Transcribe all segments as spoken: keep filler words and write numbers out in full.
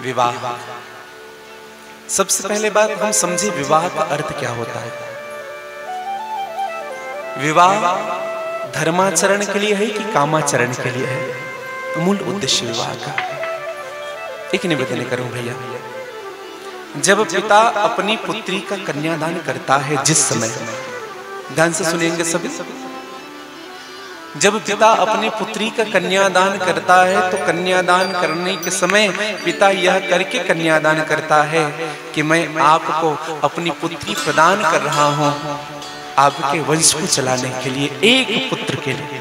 विवाह। सबसे पहले बात हम समझे विवाह का अर्थ क्या होता है। विवाह धर्माचरण के लिए है कि कामाचरण के लिए है। मूल उद्देश्य विवाह का एक निवेदन करूं भैया, जब पिता अपनी पुत्री का कन्यादान करता है, जिस समय, ध्यान से सुनेंगे सभी, जब पिता अपनी पुत्री का कन्यादान करता है तो कन्यादान करने के समय पिता यह करके कन्यादान करता है कि मैं आपको अपनी पुत्री प्रदान कर रहा हूं आपके वंश को चलाने के लिए, एक पुत्र के लिए।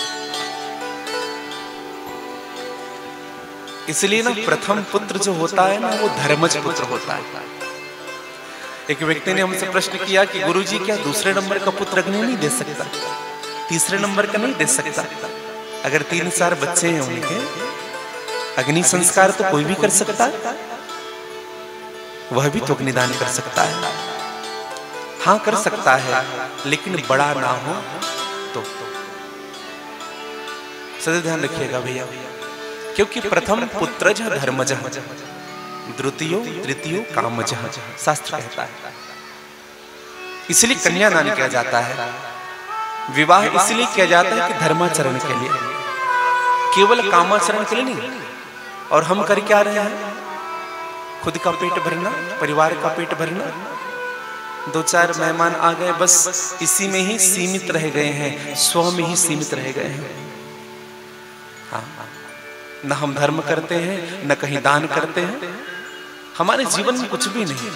इसलिए ना प्रथम पुत्र जो होता है ना वो धर्मज पुत्र होता है। एक व्यक्ति ने हमसे प्रश्न किया कि गुरुजी क्या दूसरे नंबर का पुत्र अग्नि नहीं दे सकता, तीसरे नंबर का नहीं दे सकता? अगर तीन चार बच्चे हैं उनके, अग्नि संस्कार तो कोई भी कर सकता है, वह भी तो अग्निदान कर सकता है। हाँ कर सकता है, लेकिन बड़ा ना हो तो। सदैव ध्यान रखिएगा भैया, क्योंकि प्रथम पुत्रज धर्मज, द्वितीयो तृतीयो कामज, शास्त्र कहता है। इसलिए कन्यादान किया जाता है, विवाह इसलिए किया जाता है कि धर्माचरण के लिए, केवल कामाचरण के लिए नहीं। और हम कर क्या रहे हैं? खुद का पेट भरना, परिवार का पेट भरना, दो चार मेहमान आ गए बस इसी में ही सीमित रह गए हैं, स्व में ही सीमित रह गए हैं। हाँ, न हम धर्म करते हैं, न कहीं दान करते हैं, हमारे जीवन में कुछ भी नहीं।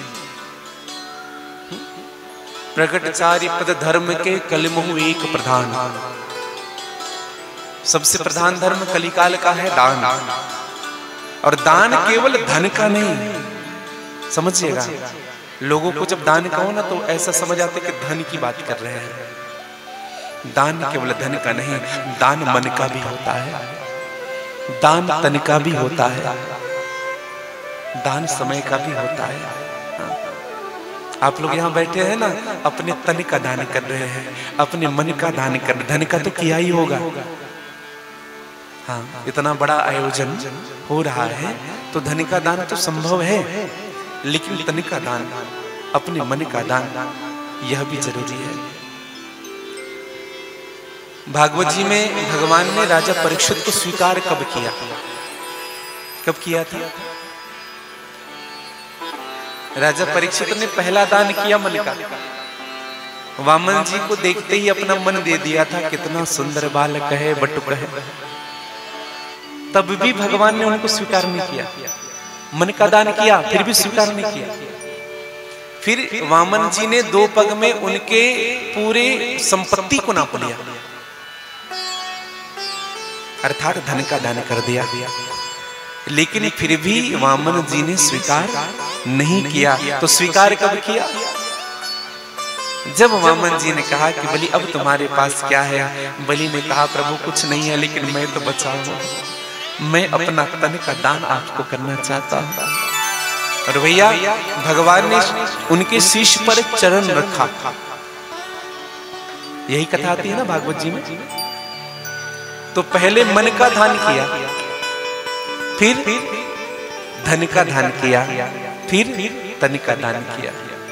प्रगटचार्य पद धर्म के कलिमहु एक प्रधान, सबसे प्रधान धर्म कलिकाल का है दान। और दान केवल धन का नहीं, समझिएगा। लोगों को जब दान कहो ना तो ऐसा समझ आते कि धन की बात कर रहे हैं। दान केवल धन का नहीं, दान मन का भी होता है, दान तन का भी होता है, दान समय का भी होता है। आप लोग यहाँ बैठे हैं ना, अपने तन का दान कर रहे हैं, अपने मन का दान कर रहे, धन का तो किया ही होगा। हाँ, इतना बड़ा आयोजन हो रहा है तो धन का दान तो संभव है, लेकिन तन का दान, अपने मन का दान, यह भी जरूरी है। भागवत जी में भगवान ने राजा परीक्षित को स्वीकार कब किया? कब किया था? राजा परीक्षित ने पहला दान किया मन का। वामन जी को देखते ही अपना मन दे दिया था, कितना सुंदर बालक है, बटुक है। तब भी भगवान ने उनको स्वीकार नहीं किया। मन का दान किया, फिर भी स्वीकार नहीं किया। फिर वामन जी ने दो पग में उनके पूरे संपत्ति को नाप लिया, अर्थात धन का दान कर दिया। लेकिन फिर भी वामन जी ने स्वीकार नहीं किया। तो स्वीकार कब किया? जब वामन जी ने कहा कि बलि अब तुम्हारे पास क्या है? बलि ने कहा प्रभु कुछ नहीं है, लेकिन मैं तो बचा हूं, मैं अपना तन का दान आपको करना चाहता हूं। और भैया भगवान ने उनके शीश पर चरण रखा। यही कथा आती है ना भागवत जी में। तो पहले मन का दान किया, फिर धन का दान किया, फिर तन का दान किया।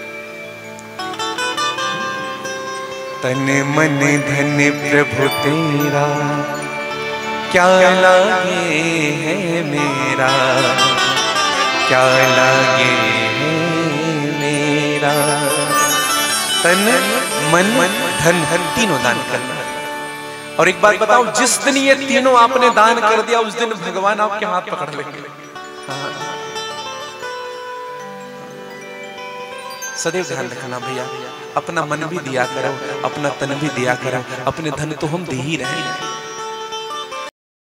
तन मन धन प्रभु तेरा, क्या लागे है मेरा, क्या लागे है मेरा। तन मन धन तीनों दान करना। और एक बात बताओ, जिस दिन ये तीनों आपने दान कर दिया उस दिन भगवान आपके हाथ पकड़ लेंगे। सदैव ध्यान रखना भैया, अपना मन भी दिया करो, अपना तन भी दिया करो, अपने धन तो हम दे ही रहे हैं।